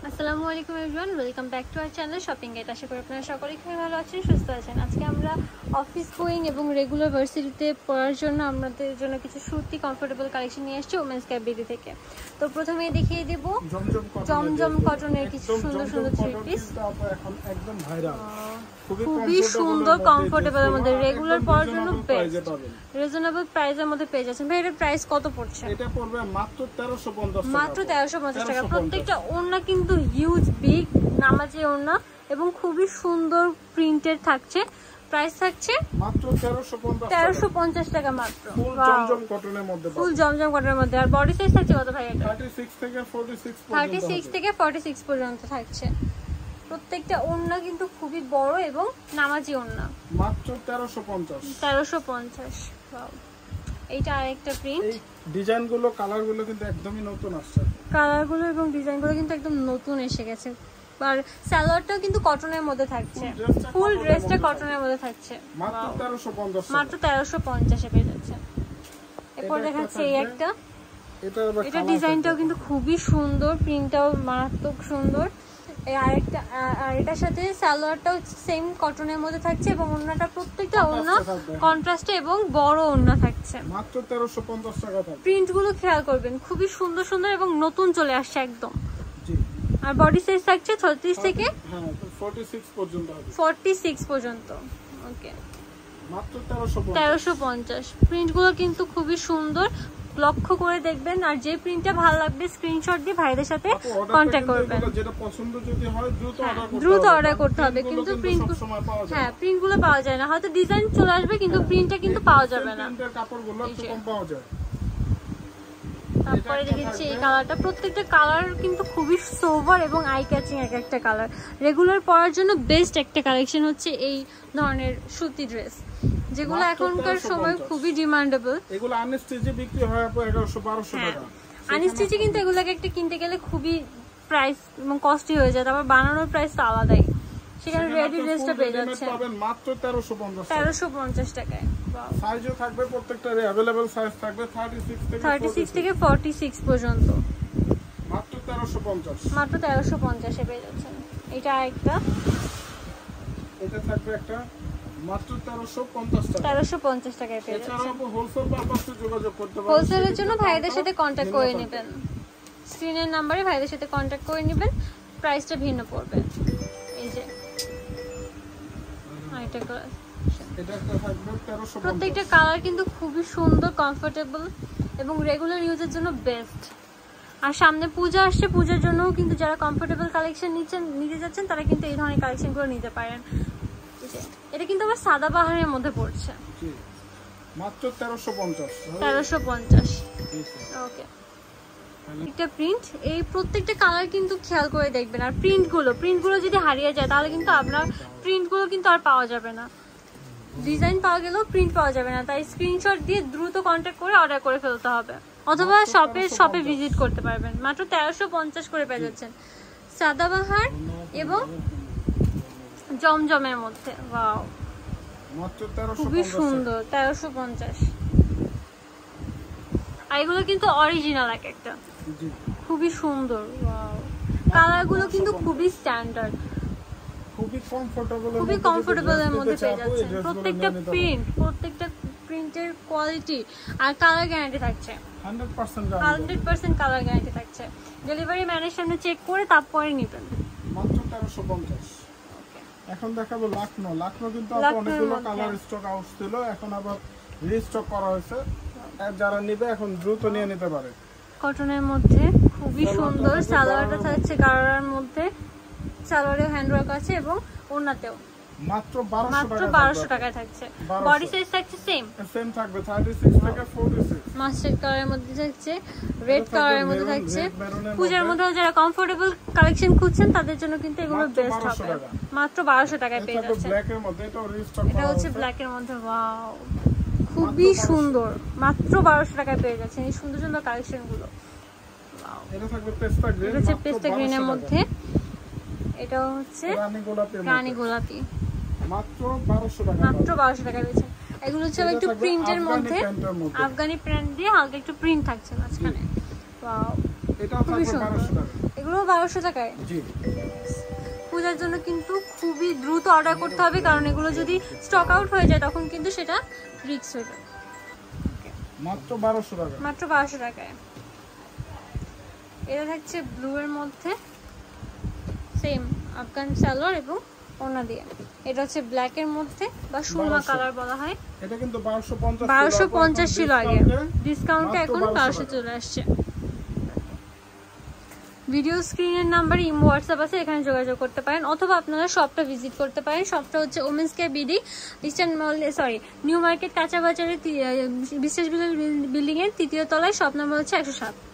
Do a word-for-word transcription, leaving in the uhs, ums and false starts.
আসসালামু আলাইকুম everyone, welcome back to our channel shopping guide. আশা করি আপনারা সকলেই খুবই ভালো আছেন, সুস্থ আছেন। আজকে আমরা অফিস গোয়িং এবং রেগুলার ভার্সিটিতে পড়ার জন্য আমাদের জন্য কিছু সুতি কমফোর্টেবল কালেকশন নিয়ে আসছি ওমেন্স ক্যাবিডি থেকে। তো প্রথমেই দেখিয়ে দেব জমজম কটনের কিছু সুন্দর সুন্দর থ্রি পিস, একদম ভাইরাল, খুবই সুন্দর কমফোর্টেবলের মধ্যে রেগুলার পরার জন্য বেস্ট, রিজনেবল প্রাইসের মধ্যে পেয়ে যাচ্ছেন। ভাই এর প্রাইস কত পড়ছে? এটা পড়বে মাত্র তেরোশো পঞ্চাশ টাকা, মাত্র তেরোশো পঞ্চাশ টাকা। প্রত্যেকটা ওড়না কিন্তু হিউজ বিগ নামাজি ওড়না এবং খুবই সুন্দর প্রিন্টেড থাকছে। প্রাইস থাকছে মাত্র তেরোশো পঞ্চাশ তেরোশো পঞ্চাশ টাকা মাত্র, ফুল জমজম কটনের মধ্যে, ফুল জমজম কটনের মধ্যে। আর বডি সাইজ থাকছে কত ভাই? এটা ছত্রিশ থেকে চল্লিশ পর্যন্ত, ছত্রিশ থেকে চল্লিশ পর্যন্ত থাকছে। প্রত্যেকটা ওড়না কিন্তু খুবই বড় এবং নামাজি ওড়না, মাত্র তেরোশো পঞ্চাশ তেরোশো পঞ্চাশ। ওয়াও, এইটা আরেকটা প্রিন্ট। এই ডিজাইনগুলো কালারগুলো কিন্তু একদমই নতুন আসছে, কালারগুলো এবং ডিজাইনগুলো কিন্তু একদম নতুন এসে গেছে। আর সালোয়ারটাও কিন্তু কটনের মধ্যে থাকছে, ফুল ড্রেসটা কটনের মধ্যে থাকছে, মাত্র তেরোশো পঞ্চাশ, মাত্র তেরোশো পঞ্চাশ এ পেয়ে যাচ্ছে। এরপর দেখাচ্ছে এই একটা, এটা ডিজাইনটাও কিন্তু খুবই সুন্দর, প্রিন্টটাও মারাত্মক সুন্দর। এই আরেকটা, আর এটার সাথে সালোয়ারটাও সেম কটনের মধ্যে থাকছে এবং ওড়নাটা প্রত্যেকটা ওড়না কন্ট্রাস্টে এবং বড় ওড়না থাকছে, মাত্র তেরোশো পঞ্চাশ টাকা। প্রিন্টগুলো খেয়াল করবেন, খুবই সুন্দর সুন্দর এবং নতুন চলে আসছে একদম। জি, আর বডি সাইজ থাকছে ছত্রিশ থেকে হ্যাঁ চল্লিশ পর্যন্ত, চল্লিশ পর্যন্ত। ওকে, মাত্র তেরোশো তেরোশো পঞ্চাশ। প্রিন্টগুলো কিন্তু খুবই সুন্দর, লক্ষ্য করে দেখবেন। আর যে প্রিন্টটা ভালো লাগবে স্ক্রিনশট দিয়ে ভাইদের সাথে কন্টাক্ট করবেন। যেটা পছন্দ যদি হয় দ্রুত অর্ডার করতে হবে, দ্রুত অর্ডার করতে হবে। কিন্তু প্রিন্ট, হ্যাঁ প্রিন্টগুলো পাওয়া যায় না, হয়তো ডিজাইন চলে আসবে কিন্তু প্রিন্টটা কিন্তু পাওয়া যাবে না। প্রিন্টের কাপড়গুলো একটু কম পাওয়া যায়। তারপরে দেখেছি এই কালারটা, প্রত্যেকটা কালার কিন্তু খুবই সোভার এবং আই ক্যাচিং এক একটা কালার। রেগুলার পরার জন্য বেস্ট একটা কালেকশন হচ্ছে এই ধরনের সুতি ড্রেস, যেগুলো এখনকার সময় খুবই ডিমান্ডেবল। এগুলো আনস্টিচে বিক্রি হয় আপু এগারোশো বারোশো টাকা। আনস্টিচে কিন্তু এগুলোকে একটা কিনতে গেলে খুবই প্রাইস এবং কস্টলি হয়ে যায়, তারপর বানানোর প্রাইস তো আলাদাই। সেখানে রেডি ড্রেসটা পেয়ে যাচ্ছে পাবেন মাত্র তেরোশো পঞ্চাশ, তেরোশো পঞ্চাশ টাকায়। সাইজও থাকবে প্রত্যেকটারই अवेलेबल সাইজ থাকবে ছত্রিশ থেকে ছত্রিশ থেকে চল্লিশ পর্যন্ত, মাত্র তেরোশো পঞ্চাশ, মাত্র তেরোশো পঞ্চাশ এ পেয়ে যাচ্ছেন। এটা একটা, এটা থাকবে একটা মাত্র তেরোশো পঞ্চাশ টাকা, তেরোশো পঞ্চাশ টাকায় পেয়ে যাচ্ছেন। এছাড়াও আপু হোলসেল পারপাসে যোগাযোগ করতে পারেন, হোলসেলের জন্য ভাইদের সাথে কন্টাক্ট করে নেবেন, স্ক্রিনের নাম্বারে ভাইদের সাথে কন্টাক্ট করে নেবেন, প্রাইসটা ভিন্ন পড়বে। এই যে আরেকটা কালার, এটা একটা থাকবে তেরোশো। প্রত্যেকটা কালার কিন্তু খুবই সুন্দর, কমফোর্টেবল এবং রেগুলার ইউজের জন্য বেস্ট। আর সামনে পূজা আসছে, পূজার জন্যও কিন্তু যারা কমফোর্টেবল কালেকশন নিচ্ছেন নিতে যাচ্ছেন তারা কিন্তু এই ধরনের কালেকশনগুলো নিতে পারেন। এটা কিন্তু আবার সাদাবাহারের মধ্যে পড়ছে, মাত্র তেরোশো পঞ্চাশ, তেরোশো পঞ্চাশ। ওকে, একটা প্রিন্ট, এই প্রত্যেকটা কালার কিন্তু খেয়াল করে দেখবেন। আর প্রিন্টগুলো প্রিন্টগুলো যদি হারিয়ে যায় তাহলে কিন্তু আপনার প্রিন্টগুলো কিন্তু আর পাওয়া যাবে না, ডিজাইন পাওয়া গেলেও প্রিন্ট পাওয়া যাবে না। তাই স্ক্রিনশট দিয়ে দ্রুত কন্ট্যাক্ট করে অর্ডার করে ফেলতে হবে, অথবা শপে শপে ভিজিট করতে পারবেন। মাত্র তেরোশো পঞ্চাশ করে পেয়ে যাচ্ছেন সাদাবাহার এবং জমজমের মধ্যে। ওয়াও, খুবই সুন্দর, তেরোশো পঞ্চাশ। আর এগুলো কিন্তু অরিজিনাল এক একটা, খুবই সুন্দর। ওয়াও, কালারগুলো কিন্তু খুবই স্ট্যান্ডার্ড, খুবই কমফোর্টেবল, খুবই কমফোর্টেবল এর মধ্যে পেয়ে যাচ্ছেন। প্রত্যেকটা প্রিন্ট, প্রত্যেকটা প্রিন্টের কোয়ালিটি আর কালার গ্যারান্টি থাকছে, hundred percent hundred percent colour guarantee থাকছে। ডেলিভারি ম্যানের সামনে চেক করে তারপরে নেবেন। মাত্র তেরোশো পঞ্চাশ। এখন দেখাবো লাকনো। লাকনো কিন্তু অনেকগুলো কালার স্টক আউট ছিল, এখন আবার রিস্টক করা হয়েছে। যারা নেবে এখন দ্রুত নিয়ে নিতে পারে। কটনের মধ্যে খুবই সুন্দর, সালোয়ারটা থাকছে গারার মধ্যে, সালোয়ারে হ্যান্ডওয়ার্ক আছে এবং ওড়নাতেও মাত্র বারোশো টাকা, মাত্র বারোশো টাকায় থাকছে। বডি সাইজ থাকছে সেম সেম থাকবে ছত্রিশ থেকে চল্লিশ, মাস্টার্ড কালারের মধ্যে থাকছে, রেড কালারের মধ্যে থাকছে। পূজার মধ্যে যারা কমফোর্টেবল কালেকশন খুঁজছেন তাদের জন্য কিন্তু এগুলো বেস্ট হবে। মাত্র বারোশো টাকায় পেয়ে যাচ্ছেন। ব্ল্যাকের মধ্যে এটাও রিস্টক এটা হচ্ছে ব্ল্যাকের মধ্যে। ওয়াও, খুবই সুন্দর, মাত্র বারোশো টাকায় পেয়ে যাচ্ছেন এই সুন্দর সুন্দর কালেকশন গুলো। এটা থাকবে পেস্তা গ্রিন, এটা হচ্ছে পেস্তা গ্রিনের মধ্যে, এটা হচ্ছে রানী গোলাপি, রানী গোলাপি, মাত্র বারোশো টাকা, মাত্র বারোশো টাকা পেয়েছেন। এগুলো হচ্ছে একটু প্রিন্টের মধ্যে, আফগানি প্রিন্ট দিয়ে হালকা একটু প্রিন্ট থাকছে মাঝখানে। ওয়াও, এটাও থাকবে বারোশো টাকা। এগুলো বারোশো টাকায়। জি, পূজার জন্য কিন্তু খুবই দ্রুত অর্ডার করতে হবে, কারণ এগুলো যদি স্টক আউট হয়ে যায় তখন কিন্তু সেটা রিস্ক হয়ে যাবে। মাত্র বারোশো টাকা, মাত্র বারোশো টাকায়। এটা থাকছে ব্লু এর মধ্যে, সেম আফগান সালোয়ার এবং ওড়না দিয়ে। এটা হচ্ছে ব্ল্যাক এর মধ্যে বা সুরমা কালার বলা হয়। এটা কিন্তু বারোশো পঞ্চাশ বারোশো পঞ্চাশ ছিল আগে, ডিসকাউন্টে এখন বারোশো চলে আসছে। ভিডিও স্ক্রিনের নাম্বার ইমো হোয়াটসঅ্যাপ আছে, এখানে যোগাযোগ করতে পারেন, অথবা আপনারা শপটা ভিজিট করতে পারেন। শপটা হচ্ছে Women's Care BD, Eastern Mall, sorry New Market কাঁচা বাজারের বিশ্বাস বিল্ডিং এর তৃতীয় তলায়, শপ নাম্বার হচ্ছে একশো সাত।